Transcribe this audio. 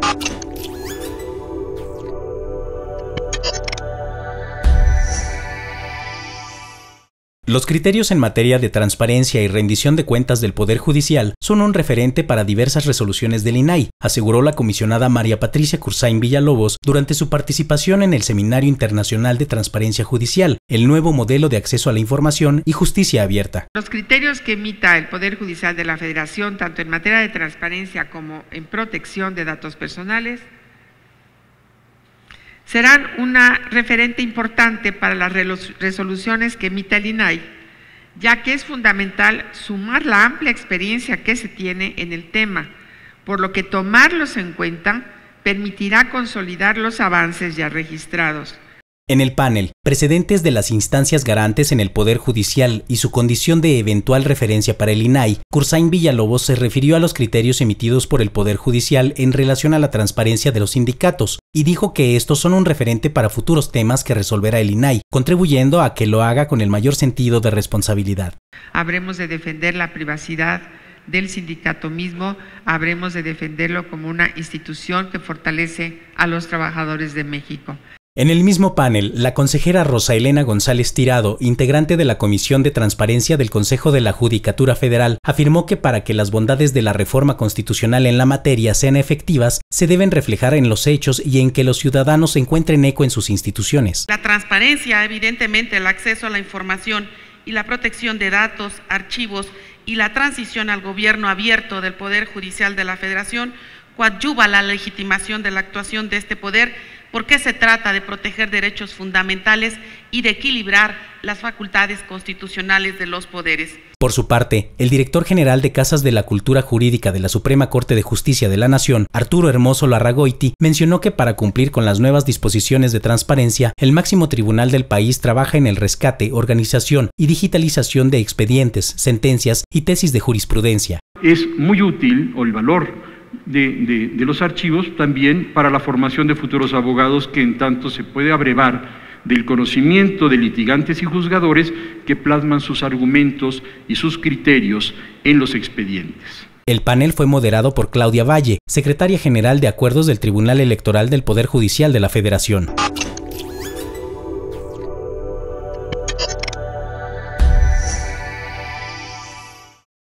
Los criterios en materia de transparencia y rendición de cuentas del Poder Judicial son un referente para diversas resoluciones del INAI, aseguró la comisionada María Patricia Cursain Villalobos durante su participación en el Seminario Internacional de Transparencia Judicial, el nuevo modelo de acceso a la información y justicia abierta. Los criterios que emita el Poder Judicial de la Federación, tanto en materia de transparencia como en protección de datos personales, serán una referente importante para las resoluciones que emita el INAI, ya que es fundamental sumar la amplia experiencia que se tiene en el tema, por lo que tomarlos en cuenta permitirá consolidar los avances ya registrados. En el panel, precedentes de las instancias garantes en el Poder Judicial y su condición de eventual referencia para el INAI, Cursain Villalobos se refirió a los criterios emitidos por el Poder Judicial en relación a la transparencia de los sindicatos y dijo que estos son un referente para futuros temas que resolverá el INAI, contribuyendo a que lo haga con el mayor sentido de responsabilidad. Habremos de defender la privacidad del sindicato mismo, habremos de defenderlo como una institución que fortalece a los trabajadores de México. En el mismo panel, la consejera Rosa Elena González Tirado, integrante de la Comisión de Transparencia del Consejo de la Judicatura Federal, afirmó que para que las bondades de la reforma constitucional en la materia sean efectivas, se deben reflejar en los hechos y en que los ciudadanos encuentren eco en sus instituciones. La transparencia, evidentemente, el acceso a la información y la protección de datos, archivos y la transición al gobierno abierto del Poder Judicial de la Federación coadyuva la legitimación de la actuación de este poder, porque se trata de proteger derechos fundamentales y de equilibrar las facultades constitucionales de los poderes. Por su parte, el director general de Casas de la Cultura Jurídica de la Suprema Corte de Justicia de la Nación, Arturo Hermoso Larragoiti, mencionó que para cumplir con las nuevas disposiciones de transparencia, el máximo tribunal del país trabaja en el rescate, organización y digitalización de expedientes, sentencias y tesis de jurisprudencia. Es muy útil, o el valor de los archivos, también para la formación de futuros abogados, que en tanto se puede abrevar del conocimiento de litigantes y juzgadores que plasman sus argumentos y sus criterios en los expedientes. El panel fue moderado por Claudia Valle, secretaria general de Acuerdos del Tribunal Electoral del Poder Judicial de la Federación.